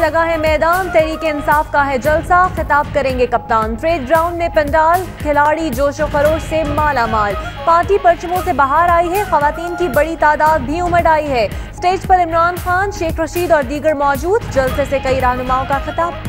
लगा है मैदान, तहरीक इंसाफ का है जलसा, खिताब करेंगे कप्तान। परेड ग्राउंड में पंडाल, खिलाड़ी जोशो खरोश से माला माल। पार्टी परचमों से बाहर आई है, खवातीन की बड़ी तादाद भी उमड़ आई है। स्टेज पर इमरान खान, शेख रशीद और दीगर मौजूद। जलसे से कई रहनुमाओं का खिताब।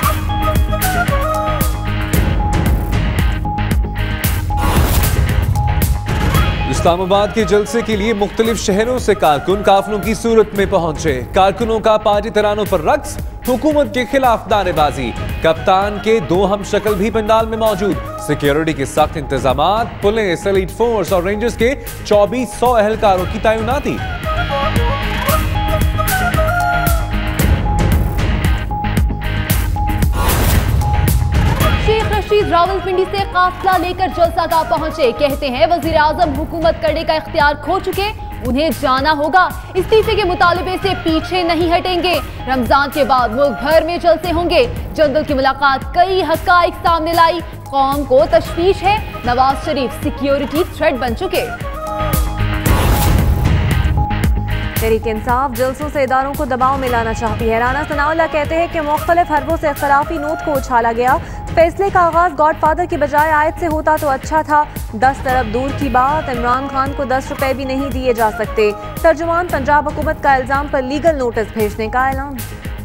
इस्लामाबाद के जलसे के लिए मुख्तलिफ शहरों से कारकुन काफिलों की सूरत में पहुंचे। कारकुनों का पार्टी तरानों पर रक्स, हुकूमत के खिलाफ नारेबाजी। कप्तान के 2 हमशक्ल भी पंडाल में मौजूद। सिक्योरिटी के सख्त इंतजाम, पुलिस, एलीट फोर्स और रेंजर्स के 2400 एहलकारों की तैनाती। रावलपिंडी से काफिला लेकर जलसागाह पहुंचे। कहते हैं वजीर आजम हुकूमत करने का इख्तियार खो चुके, उन्हें जाना होगा। इस्तीफे के मुतालबे से पीछे नहीं हटेंगे। रमजान के बाद मुल्क भर में जलसे होंगे। जनरल की मुलाकात कई हकाइक सामने लाई। कौम को तशवीश है, नवाज शरीफ सिक्योरिटी थ्रेट बन चुके। तहरीक इंसाफ जलसों से इदारों को दबाव में लाना चाहती है। राना सनाउल्लाह कहते हैं कि मुख्तलिफ हरबों से खिलाफी नोट को उछाला गया। फैसले का आगाज गॉडफादर की बजाय आयत से होता तो अच्छा था। 10 अरब दूर की बात, इमरान खान को 10 रुपए भी नहीं दिए जा सकते। तर्जुमान पंजाब हुकूमत का इल्जाम पर लीगल नोटिस भेजने का ऐलान।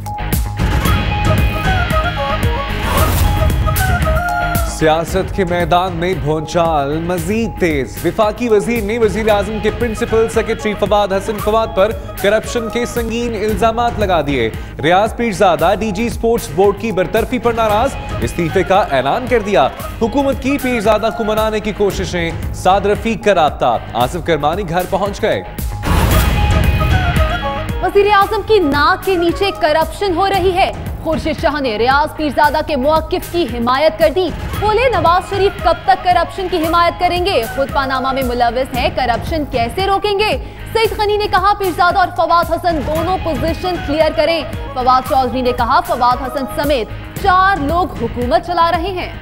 सियासत के मैदान में भौचाल मजीद तेज। विफाकी वजीर ने वजीर आजम के प्रिंसिपल सेक्रेटरी फवाद हसन फवाद पर करप्शन के संगीन इल्जामात लगा दिए। Riaz Pirzada DG sports board की बरतरफी पर नाराज, इस्तीफे का ऐलान कर दिया। हुकूमत की पीरजादा को मनाने की कोशिशें, साद रफीक का राब्ता। आसिफ करमानी घर पहुंच गए। वजीर आजम की नाक के नीचे करप्शन हो रही है। खुर्शीद शाह ने रियाज पीरजादा के मौकिफ की हिमायत कर दी। बोले नवाज शरीफ कब तक करप्शन की हिमायत करेंगे, खुद पानामा में मुलविस है, करप्शन कैसे रोकेंगे। सईद गनी ने कहा पीरजादा और फवाद हसन दोनों पोजीशन क्लियर करें। फवाद चौधरी ने कहा फवाद हसन समेत 4 लोग हुकूमत चला रहे हैं।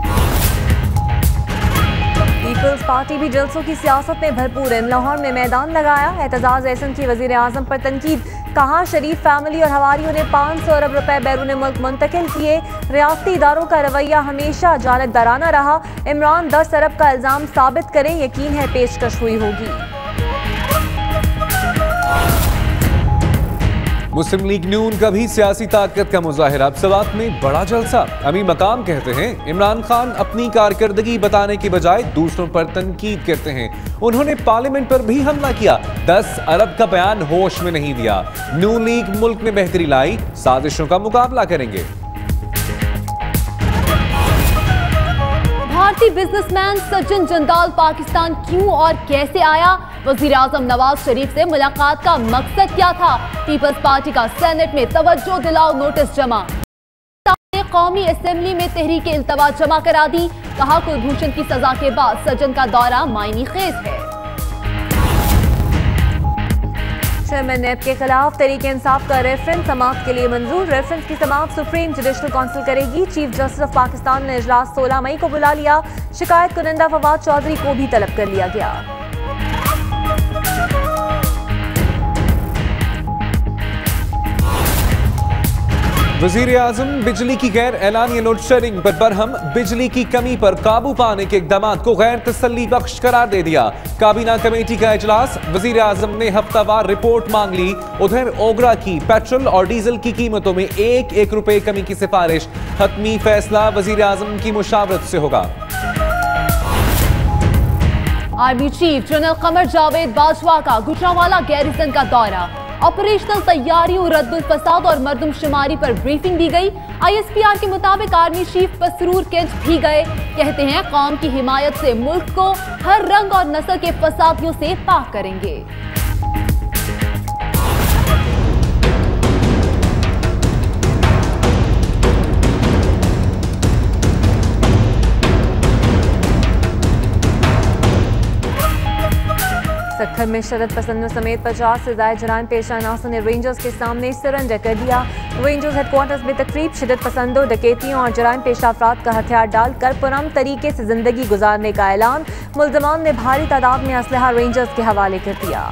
पीपल्स पार्टी भी जलसों की सियासत में भरपूर है। लाहौर में मैदान लगाया। एतजाज एहसन की वजीर आजम पर तनकीद, कहा शरीफ फैमिली और हवारियों ने 500 अरब रुपए बैरून मुल्क मुंतकिल किए। रियासती इदारों का रवैया हमेशा जानिबदाराना रहा। इमरान 10 अरब का इल्जाम साबित करें, यकीन है पेशकश हुई होगी। मुस्लिम लीग नून का भी सियासी ताकत का मुजाहिरा। अब सवात में बड़ा जलसा। अमीर मकाम कहते हैं इमरान खान अपनी कारकर्दगी बताने की बजाय दूसरों पर तनकीद करते हैं। उन्होंने पार्लियामेंट पर भी हमला किया। 10 अरब का बयान होश में नहीं दिया। नून लीग मुल्क में बेहतरी लाई, साजिशों का मुकाबला करेंगे। भारतीय बिजनेसमैन सज्जन जंदाल पाकिस्तान क्यों और कैसे आया, वजीर आजम नवाज शरीफ से मुलाकात का मकसद क्या था। पीपल्स पार्टी का सेनेट में तवज्जो दिलाओ नोटिस जमा। कौमी असेंबली में तहरीक इल्तवा जमा करा दी। कहा कुलभूषण की सजा के बाद सज्जन का दौरा मायनी खेज है। चेयरमैन नेब के खिलाफ तहरीक इंसाफ का रेफरेंस समाअत के लिए मंजूर। रेफरेंस की समाअत सुप्रीम जुडिशल काउंसिल करेगी। चीफ जस्टिस ऑफ पाकिस्तान ने इजलास 16 मई को बुला लिया। शिकायत कुनिंदा फवाद चौधरी को भी तलब कर लिया गया। वजीर आजम बिजली की गैर एलानिया लोड शेडिंग पर बरहम। बिजली की कमी पर काबू पाने के इकदाम को गैर तसल्ली बख्श करार दे दिया। काबीना कमेटी का इजलास, वजीर आजम ने हफ्तावार रिपोर्ट मांग ली। उधर ओगरा की पेट्रोल और डीजल की कीमतों में 1-1 रुपए कमी की सिफारिश। हतमी फैसला वजीर आजम की मुशावरत से होगा। Army chief general Qamar Javed Bajwa का गुजरांवाला गैरिसन का दौरा। ऑपरेशनल तैयारियों, रद्दुल फसाद और मर्दमशुमारी पर ब्रीफिंग दी गई। ISPR के मुताबिक आर्मी चीफ पसरूर कैंट भी गए। कहते हैं कौम की हिमायत से मुल्क को हर रंग और नस्ल के फसादियों से पाक करेंगे। सक्खर में शदत पसंदों समेत 50 से ज्यादा जराइम पेशा अनासर ने रेंजर्स के सामने सरेंडर कर दिया। रेंजर्स हेडक्वार्टर्स में तकरीब, शिदत पसंदों, डकैतियों और जराइम पेशा अफराद का हथियार डालकर पुरअमन तरीके से जिंदगी गुजारने का ऐलान। मुल्ज़मान ने भारी तादाद में असलहा रेंजर्स के हवाले कर दिया।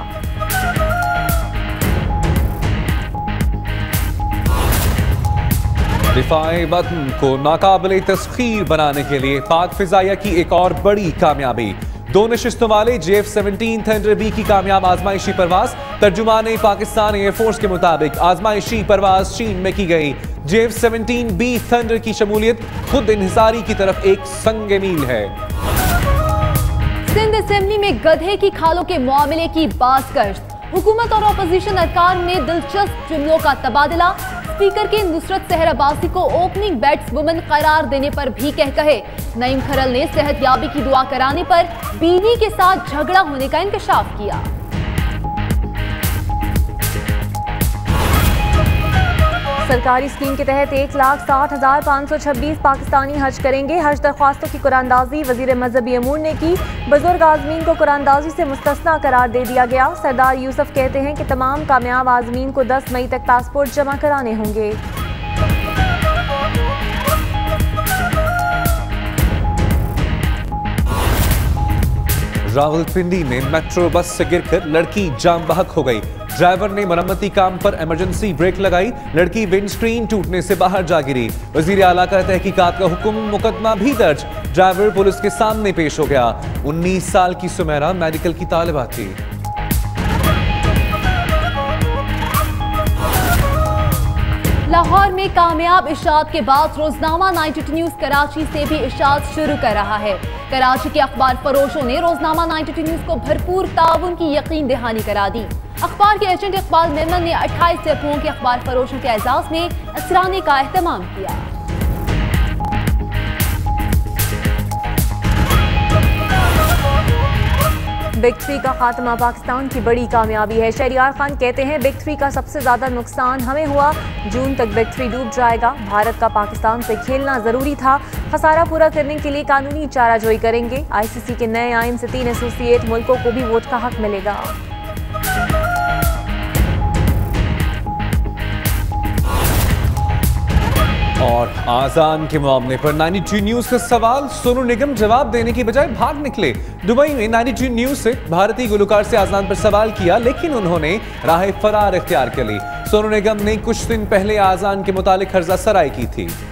दिफाए वतन को नाकाबिले तस्खीर बनाने के लिए पाक फिजाइया की एक और बड़ी कामयाबी। 2 नशिस्तों वाले JF-17 थंडर बी की कामयाब आजमाइशी परवाज। तर्जुमाने पाकिस्तान एयरफोर्स के मुताबिक आजमाइशी परवाज चीन में की गई। JF-17 बी थंडर की शमूलियत खुद इन्हिसारी की तरफ एक संग मील है। सिंध असेंबली में गधे की खालों के मामले की बाज़गश्त। हुकूमत और अपोजिशन अरकान में दिलचस्प जुमलों का तबादला। स्पीकर के नुसरत सहर अब्बासी को ओपनिंग बैट्सवुमन करार देने पर भी कहे। नईम खरल ने सेहतयाबी की दुआ कराने पर बीवी के साथ झगड़ा होने का इंकशाफ किया। सरकारी स्कीम के तहत 1,60,526 पाकिस्तानी हज करेंगे। हज दरख्वास्तों की कुरानदाजी वजीर मजहबी अमूर ने की। बुजुर्ग आजमीन को कुरानदाजी से मुस्तस्ना करार दे दिया गया। सरदार यूसुफ कहते हैं कि तमाम कामयाब आजमीन को 10 मई तक पासपोर्ट जमा कराने होंगे। रावलपिंडी में मेट्रो बस से गिरकर लड़की जाम बहक हो गई। ड्राइवर ने मरम्मती काम पर इमरजेंसी ब्रेक लगाई। लड़की विंडस्क्रीन टूटने से बाहर जा गिरी। वजीर आला का तहकीकात का हुक्म, मुकदमा भी दर्ज। ड्राइवर पुलिस के सामने पेश हो गया। 19 साल की सुमेरा मेडिकल की तालिबा थी। लाहौर में कामयाब इशात के बाद रोजनामा 92 न्यूज कराची से भी इशात शुरू कर रहा है। कराची के अखबार फरोशों ने रोजनामा 92 न्यूज को भरपूर ताउन की यकीन दहानी करा दी। अखबार के एजेंट इकबाल मेमन ने 28 डिपोओं के अखबार फरोशों के एजाज में असराने का एहतमाम किया। बिग 3 का खात्मा पाकिस्तान की बड़ी कामयाबी है। शहरियार खान कहते हैं बिग 3 का सबसे ज्यादा नुकसान हमें हुआ। जून तक बिग 3 डूब जाएगा। भारत का पाकिस्तान से खेलना जरूरी था। खसारा पूरा करने के लिए कानूनी चाराजोई करेंगे। ICC के नए आइन से 3 एसोसिएट मुल्कों को भी वोट का हक मिलेगा। और आजान के मामले पर 92 न्यूज का सवाल, सोनू निगम जवाब देने की बजाय भाग निकले। दुबई में 92 न्यूज से भारतीय गुलकार से आजान पर सवाल किया, लेकिन उन्होंने राह फरार इख्तियार कर ली। सोनू निगम ने कुछ दिन पहले आजान के मुतालिक हर्जा सराई की थी।